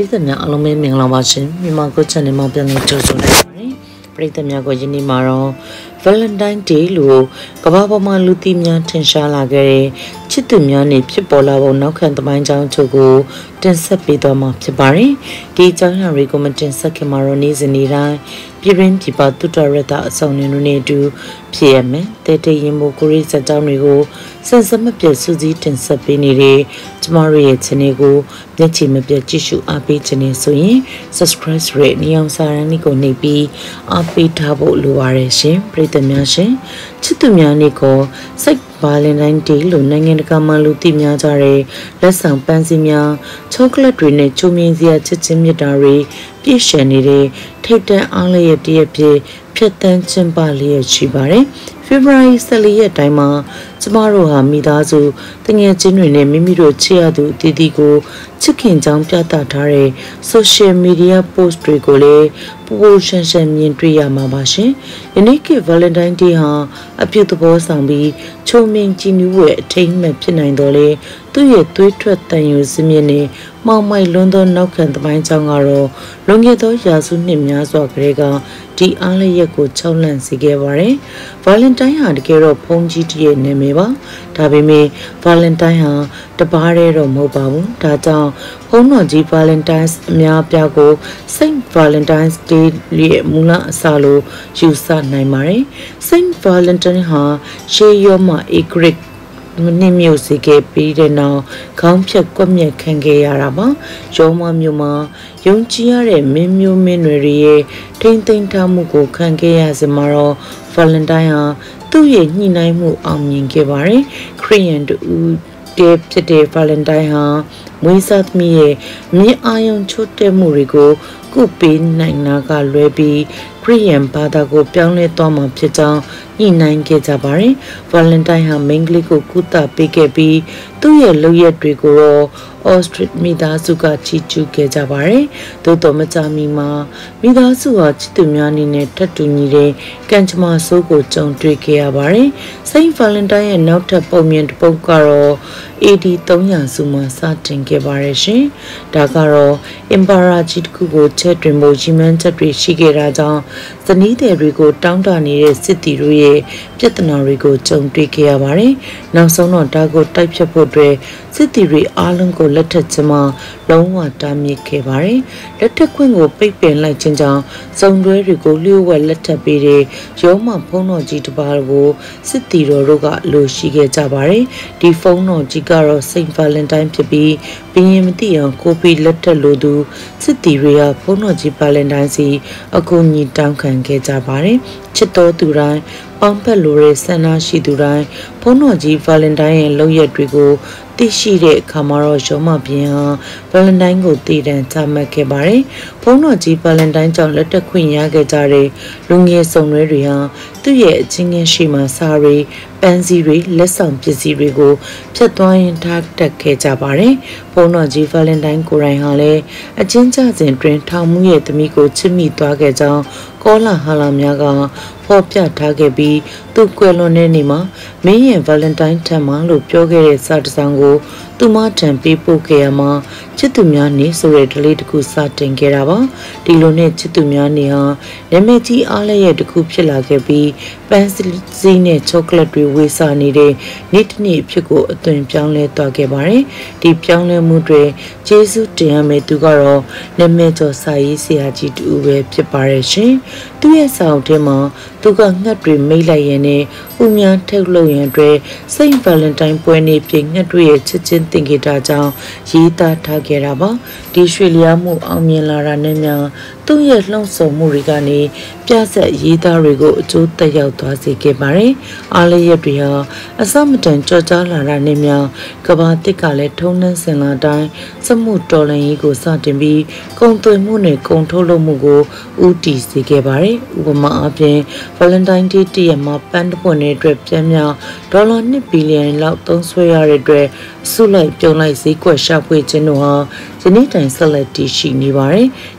ရိသတ်များအားလုံးပဲမင်္ဂလာပါရှင်မြန်မာကို channel မှာပြန်လည်ကြိုဆိုလိုက်ပါတယ်ပရိသတ်များကိုယနေ့မှာတော့ Valentine Day လို့ကမ္ဘာပေါ်မှာလူသိများထင်ရှားလာခဲ့တဲ့ချစ်သူများနေ့ဖြစ်ပေါ်လာပုံနောက်ခံသမိုင်းကြောင်းချုပ်ကိုတင်ဆက်ပေးသွားမှာဖြစ်ပါတယ်ဒီအကြောင်းအရာတွေကိုမတင်ဆက်ခင်မှာတော့နေ့စဉ်နေ့တိုင်းပြည်တွင်းပြည်ပသုတရတအဆောင်နေတို့နဲ့အတူဖြစ်ရမယ်တဲတဲရင်မို့ကိုရိစက်ကြောင်းတွေကိုစင်စမပြည့်စူးစီးတင်ဆက်ပေးနေတဲ့ကျမတို့ရဲ့ channel ကိုမျက်ခြေမပြတ်ကြည့်ရှုအားပေးခြင်းနဲ့ဆိုရင် subscribe ရတဲ့နေအောင်စာရန်လေးကိုနှိပ်ပြီးအားပေးထားဖို့လိုပါတယ်ရှင်ပရိသတ်များရှင်ချစ်သူများနေ့ကိုစိတ်Valentine Day လို့နိုင်ငံတကာမှာလူသိများကြတဲ့လက်ဆောင်ပန်းစည်းများချောကလက်တွေနဲ့ချုံမြင့်စရာချစ်ချင်းမြတ်တာတွေပြည့်စုံနေတဲ့ထိတ်တန့်အားလျက်တည်းဖြစ်ဖြတ်တန်းကျင်းပလျက်ရှိပါတယ်February 14ရက်တိုင်းမှာကျမတို့ဟာမိသားစုတငယ်ချင်းတွေနဲ့မိမိတို့ချစ်ရသူအသီးသီးကိုချစ်ခင်ကြောင်းပြသထားတဲ့ social media post တွေကိုလည်းပိုပိုရှန်ရှန်မြင်တွေ့ရမှာပါရှင်။ယနေ့က Valentine Day ဟာအပြုသဘောဆောင်ပြီးချုံမြင့်ကြည်နူးရဲ့အထိမ်းအမှတ်ဖြစ်နိုင်တော်လေသူ့ရဲ့သွေးထွက်တန်ရုံစမြင့်နဲ့မောင်မိုက်လွန်းသောနောက်ခံသမိုင်းကြောင်းကတော့လွန်ခဲ့သောရာစုနှစ်များစွာကလေးကဒီအားလျက်ကိုချောက်လန့်စေခဲ့ပါတယ်။ Valentine ဟာတကယ်တော့ဖုန်းကြီးတည်းရဲ့နာမည်ပါ။ဒါပေမဲ့ Valentine ဟာတပါးတည်းတော့မဟုတ်ပါဘူး။ဒါကြောင့်ဘုန်းတော်ကြီး Valentine's အများအပြားကို Saint Valentine's Day ရဲ့မူလအစလို့ယူဆနိုင်ပါတယ်။ Saint Valentine ဟာရှေးရောမGreekမင်းမျိုးစီခဲ့ပြီးတဲ့နောက်ခေါင်းဖြတ်ကွက်မြက်ခံခဲ့ရတာပါရောမမျိုးမှာယုံကြည်ရတဲ့မင်းမျိုးမင်းတွေရဲ့ထိမ့်သိမ်းထားမှုကိုခံခဲ့ရစမှာတော့ Valentine ဟာသူ့ရဲ့ညှိနှိုင်းမှုအောင်မြင်ခဲ့ပါတယ်ခရစ်ယာန်တူတဲ့ဖြစ်တဲ့ Valentine ဟာမွေးစားသမီးရဲ့မြင့်အာရုံချို့တဲ့မှုတွေကိုကုပေးနိုင်တာကလွဲပြီးခရစ်ယာန်ဘာသာကိုပြောင်းလဲသွားမှာဖြစ်ကြောင်းညှိနှိုင်းခဲ့ကြပါတယ်။ Valentine ဟာမိန်းကလေးကိုကုသပေးခဲ့ပြီးသူ့ရဲ့လုပ်ရက်တွေကိုတော့ Ostrich မိသားစုကချီးကျူးခဲ့ကြပါတယ်။သို့တော်မကြာမီမှာမိသားစုဟာချစ်သူများအနေနဲ့ထပ်တူညီတဲ့ကံကြမ္မာဆိုးကိုကြုံတွေ့ခဲ့ရပါတယ်။ Saint Valentine ရဲ့နောက်ထပ်ပုံမြင်တစ်ပုဒ်ကတော့ AD 300စုမှာစတင်ခဲ့ပါတယ်ရှင်။ဒါကတော့ Emperor ကြီးတစ်ခုကိုချဲ့တွင်ဖို့ရည်မှန်းချက်တွေရှိခဲ့တာကြောင့်ဇနီးသည်တွေကိုတောင်းတနေတဲ့စစ်တီတို့ရဲ့ပြဿနာတွေကိုကြုံတွေ့ခဲ့ရပါတယ်။နောက်ဆုံးတော့ဒါကိုတိုက်ဖြတ်ဖို့အတွက်စစ်တီတွေအားလုံးကိုလက်ထပ်ခြင်းမှာလုံးဝတားမြစ်ခဲ့ပါတယ်။လက်ထပ်ခွင့်ကိုပိတ်ပင်လိုက်ခြင်းကြောင့်စုံတွဲတွေကိုလျှို့ဝှက်လက်ထပ်ပေးတဲ့ရောမဖုန်းတော်ကြီးတစ်ပါးကိုစစ်တီတော်တို့ကလိုရှိခဲ့ကြပါတယ်။ဒီဖုန်းတော်ကြီးကတော့ Saint Valentine ဖြစ်ပြီးဘရင်မသိအောင်ကိုပီလက်ထပ်လို့သူစစ်တီတွေကဖုန်းတော်ကြီး Valentine စီအကူအညီတောင်းခံခဲ့ကြပါတယ်။ချစ်တော်သူတိုင်းပေါင်းဖက်လိုတဲ့ဆန္ဒရှိသူတိုင်းဖုန်းတော်ကြီး Valentine ရဲ့လုပ်ရက်တွေကိုသိရှိတဲ့အခါမှာတော့ရောမပြင်းဟာ Valentine ကိုတည်တံ့ချမှတ်ခဲ့ပါတယ်။ဖုန်းတော်ကြီး Valentine ကြောင့်လက်ထပ်ခွင့်ရခဲ့ကြတဲ့လူငယ်စုံတွေဟာသူ့ရဲ့အချင်းချင်းရှိမှစာရီပန်းစည်းတွေလက်ဆောင်ပစ္စည်းတွေကိုဖြတ်သွားရင်ထားတက်ခဲ့ကြပါတယ်။ဖုန်းတော်ကြီး Valentine ကိုယ်တိုင်ဟာလည်းအချင်းချစဉ်တွင်ထောင်မှုရဲ့သမီးကိုချစ်မိသွားခဲ့ကြောင်းကောလာဟာလာများကဖော်ပြထားခဲ့ပြီးသူကွယ်လွန်တဲ့နေ့မှာမင်းရဲ့ Valentine ထံမှလို့ပြောခဲ့တဲ့စာတစ်စောင်ကိုသူမထံပေးပို့ခဲ့ရမှာချစ်သူများနေ့ဆိုတဲ့ဒလေးတစ်ခုစတင်ခဲ့တာပါဒီလိုနဲ့ချစ်သူများနေ့ဟာနာမည်ကြီးအားလည်းရဲ့တစ်ခုဖြစ်လာခဲ့ပြီးပန်းစည်းနဲ့ချောကလက်တွေဝေစာနေတဲ့နေ့တစ်နေ့ဖြစ်ကိုအသွင်ပြောင်းလဲသွားခဲ့ပါတယ်ဒီပြောင်းလဲမှုတွေကျေးဇူးတင်ရမယ့်သူကတော့နာမည်ကျော်စာရေးဆရာကြီးတူပဲဖြစ်ပါတယ်ရှင်သူရဲ့စာအုပ်ထဲမှာသူကငှက်တွေမိတ်လိုက်ရင်းနဲ့ဥများထုတ်လုပ်ရန်အတွက် Saint Valentine ပွဲနေ့ပြင်ငှက်တွေရဲ့ချစ်ချင်းသင်္ကေတကြောင့်ရေးသားထားခဲ့တာပါဒီရွှေလျားမှုအောင်မြင်လာတာနဲ့များသူ့ရဲ့လှုံ့ဆော်မှုတွေကနေပြဆက်ရေးသားတွေကိုအကျိုးသက်ရောက်သွားစေခဲ့ပါတယ်အားလျက်တွေဟာအစမတန်ကြော်ကြားလာတာနဲ့များကဘာတစ်ကလည်းထုံနှန်းစင်လာတိုင်းစမှုတော်လှန်ရေးကိုစတင်ပြီးကုန်သွယ်မှုနဲ့ကုန်ထုတ်လုပ်မှုကိုဦးတည်စေခဲ့ပါတယ်ဥပမာအပြင် Valentine Day တရက်မှာပန်းတစ်ပွင့်နဲ့အတွက်ပြန်မြောက်ဒေါ်လာ1ဘီလီယံလောက်သုံးစွဲရတဲ့အတွက်စုလိုက်ပြုံလိုက်ဈေးကွက်ရှာဖွေခြင်းတို့ဟာယနေ့တိုင်ဆက်လက်တည်ရှိနေပါတယ်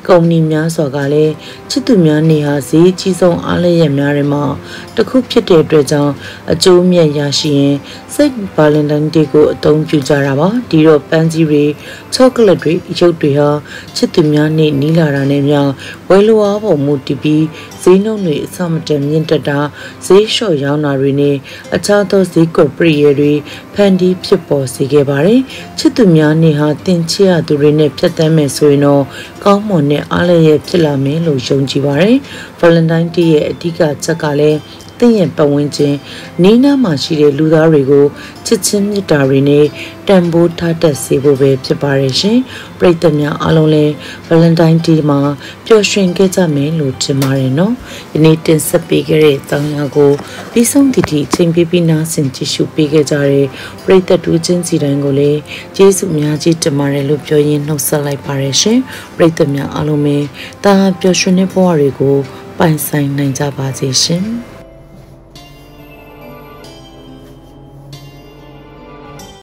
ကုမ္ပဏီများစွာကလည်းချစ်သူများနေဟာဈေးကြီးဆုံးအားလျက်များတွေမှာတစ်ခုဖြစ်တဲ့အတွက်ကြောင့်အကျိုးမြတ်ရရှိရင်စိတ်ဗာလန်တိုင်းဒေးကိုအသုံးပြုကြတာပါဒီတော့ပန်းကြီးတွေချောကလက်တွေရုပ်တွေဟာချစ်သူများနေနီးလာတာနဲ့များဝယ်လိုအားပေါ်မူတည်ပြီးဈေးနှုန်းတွေအဆမတန်မြင့်တက်တာဈေးလျှော့ရောင်းတာတွေနဲ့အခြားသောဈေးကွက်ပရိယေတွေဖန်တီးဖြစ်ပေါ်စေခဲ့ပါတယ်ချစ်သူများနေဟာတင်ချရသူတွေနဲ့ဖြတ်သန်းမယ်ဆိုရင်တော့ကောင်းမွန်တဲ့အားလျက်ဖြစ်လာမယ်လို့ယုံကြည်ပါတယ်ဗာလန်တိုင်းဒေးရဲ့အဓိကချက်ကလည်းသင်ရဲ့ပတ်ဝန်းကျင်နီးနားမှာရှိတဲ့လူသားတွေကိုချစ်ချင်းမြတ်တာတွေနဲ့တန်ဖိုးထားတတ်စေဖို့ပဲဖြစ်ပါတယ်ရှင်ပရိသတ်များအားလုံးလည်းဗာလန်တိုင်းဒေးမှာပျော်ရွှင်ခဲ့ကြမယ်လို့ထင်ပါတယ်နော်ဒီနေ့တင်ဆက်ပေးခဲ့တဲ့တောင်းရကိုပြီးဆုံးသည့်ထိချိန်ပြပြီးနားဆင်ကြည့်ရှုပေးခဲ့ကြတဲ့ပရိသတ်တို့ချင်းစီတိုင်းကိုလည်းကျေးဇူးအများကြီးတင်ပါတယ်လို့ပြောရင်းနှုတ်ဆက်လိုက်ပါတယ်ရှင်ပရိသတ်များအားလုံးပဲတာပျော်ရွှင်တဲ့ဘဝတွေကိုပိုင်ဆိုင်နိုင်ကြပါစေရှင်